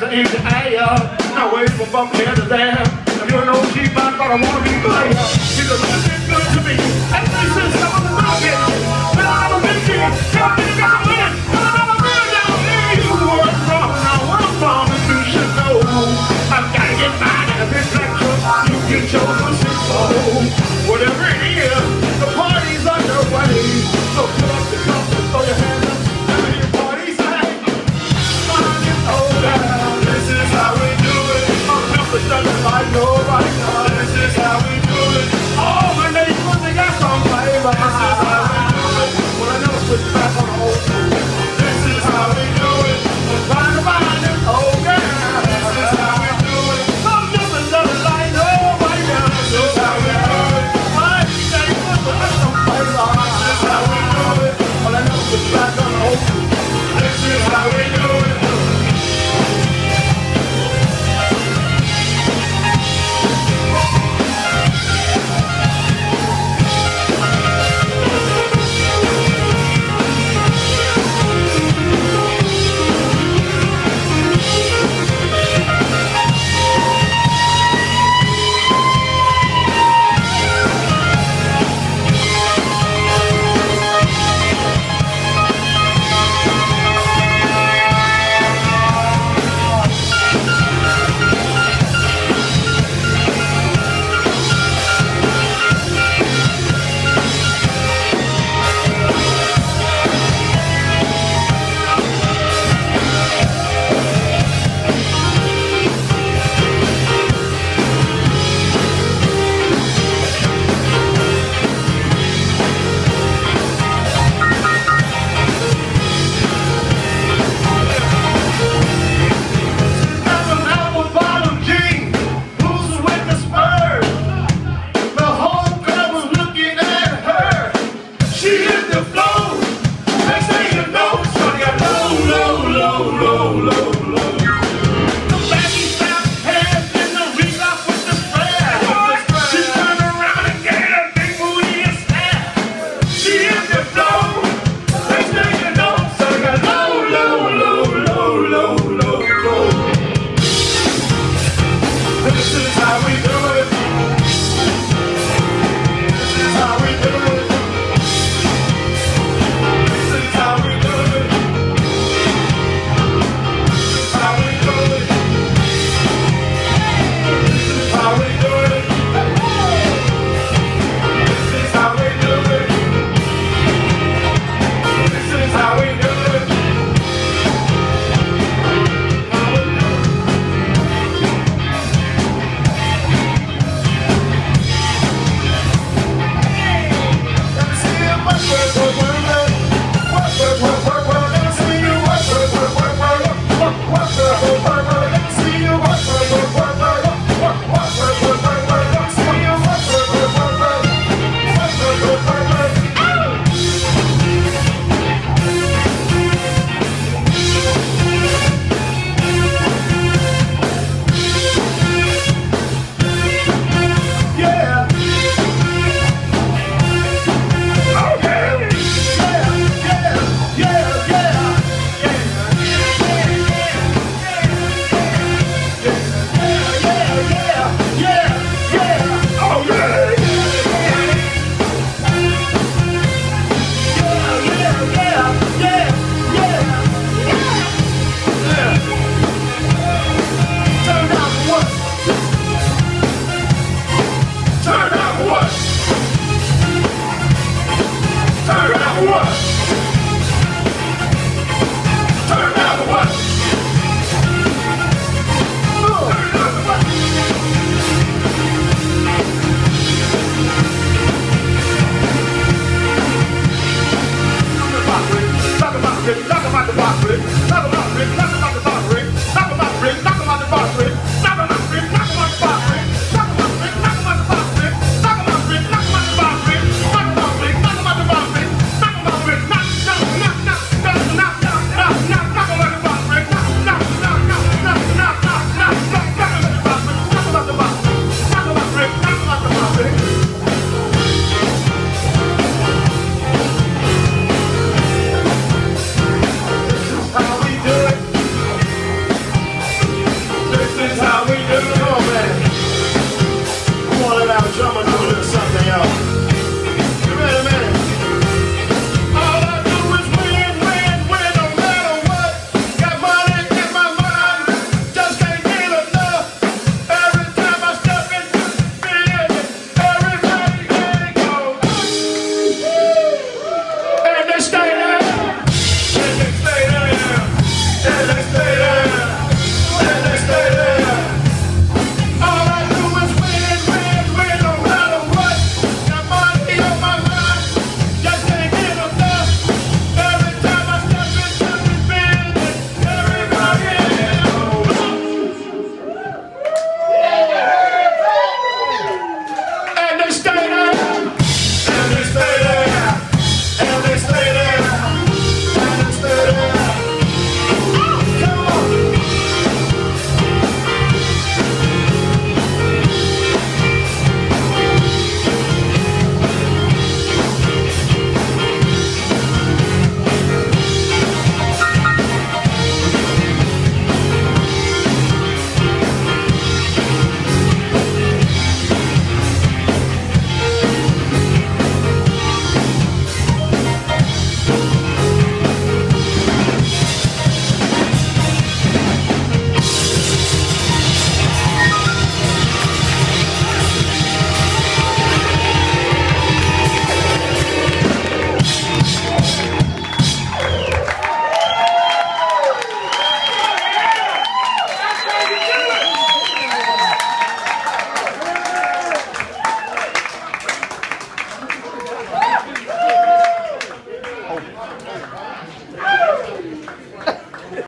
in the air. Now wave from here to there. If you're no cheap, I thought I wanna be player. She's a little bit good to me. And this is some of the market. But I'm a big kid. Tell me you got to win. But I'm a real down here. You were wrong. Now I'm wrong and you should know. I've got to get mine in a big black truck. You get your pussy soul. Whatever it is, the party's underway. So put up the cup and throw your hands up. Let me hear the party say. This is how we do it. Memphis doesn't like nobody. This is how we do it. All my neighbors, they got some flavor. This is how we do it. Well, I never switch back on the old school. This is how we do it. We're trying to find it. Oh, yeah. This is how we do it. Some Memphis doesn't like nobody. This is how we do it. My neighbors, they got some flavor. This is how we do it. Well, I never switch back on the old school. This is how we do it. Low, low, low.